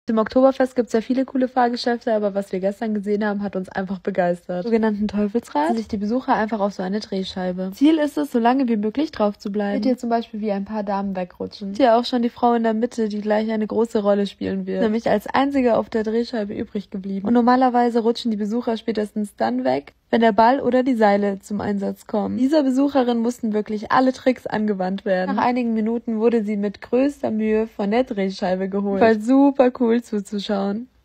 Im Oktoberfest gibt es ja viele coole Fahrgeschäfte, aber was wir gestern gesehen haben, hat uns einfach begeistert. Im sogenannten Teufelsrad sich die Besucher einfach auf so eine Drehscheibe. Ziel ist es, so lange wie möglich drauf zu bleiben. Seht ihr zum Beispiel, wie ein paar Damen wegrutschen. Seht ihr auch schon die Frau in der Mitte, die gleich eine große Rolle spielen wird. Nämlich als einzige auf der Drehscheibe übrig geblieben. Und normalerweise rutschen die Besucher spätestens dann weg, wenn der Ball oder die Seile zum Einsatz kommen. Dieser Besucherin mussten wirklich alle Tricks angewandt werden. Nach einigen Minuten wurde sie mit größter Mühe von der Drehscheibe geholt. War super cool zuzuschauen.